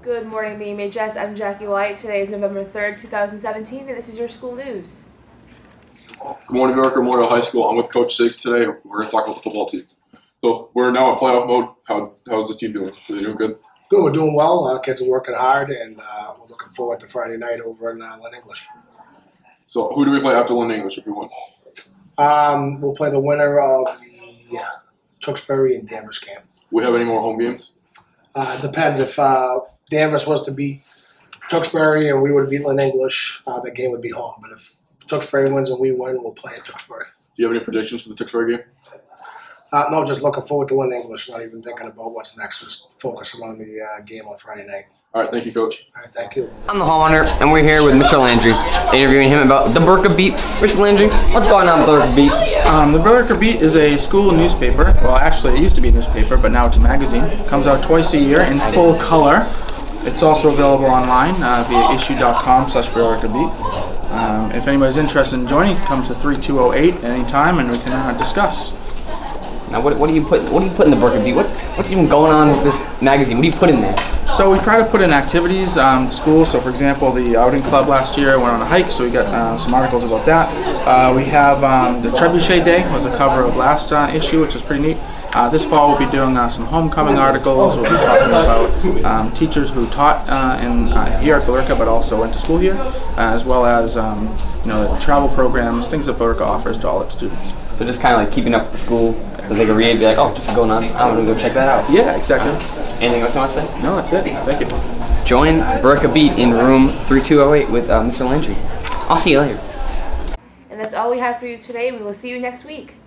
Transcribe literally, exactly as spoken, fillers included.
Good morning, B M H S. I'm Jackie White. Today is November third, two thousand seventeen, and this is your school news. Good morning, New York Memorial High School. I'm with Coach Siggs today. We're going to talk about the football team. So we're now in playoff mode. How how's the team doing? Are they doing good? Good. We're doing well. Uh, kids are working hard, and uh, we're looking forward to Friday night over in uh, Lynn English. So who do we play after Lynn English if we win? Um, we'll play the winner of the uh, Tewksbury and Danvers camp. We have any more home games? Uh, it depends. If uh, Danvers was to beat Tewksbury and we would beat Lynn English, uh, the game would be home. But if Tewksbury wins and we win, we'll play at Tewksbury. Do you have any predictions for the Tewksbury game? Uh, no, just looking forward to Lynn English. Not even thinking about what's next. Just focusing on the uh, game on Friday night. All right, thank you, Coach. All right, thank you. I'm the hall monitor, and we're here with Mister Landry, interviewing him about the Burka Beat. Mister Landry, what's going on with the Burka Beat? Um, the Burka Beat is a school newspaper. Well, actually, it used to be a newspaper, but now it's a magazine. It comes out twice a year in full color. It's also available online uh, via issue dot com slash Burka Beat. Um, if anybody's interested in joining, come to three two zero eight at any time, and we can uh, discuss. Now, what, what do you put? What do you put in the Burka Beat? What's what's even going on with this magazine? What do you put in there? So we try to put in activities, um, school. So for example, the outing club last year went on a hike, so we got uh, some articles about that. Uh, we have um, the Trebuchet Day was the cover of last uh, issue, which is pretty neat. Uh, this fall we'll be doing uh, some homecoming articles. We'll be talking about um, teachers who taught uh, in uh, here at Billerica, but also went to school here, uh, as well as um, you know, travel programs, things that Billerica offers to all its students. So just kind of like keeping up with the school, as they can read, be like, oh, this is going on. I'm gonna go check that out. Yeah, exactly. Anything else you want to say? No, that's it. Thank you. Join Burka Beat in room three two zero eight with uh, Mister Landry. I'll see you later. And that's all we have for you today. We will see you next week.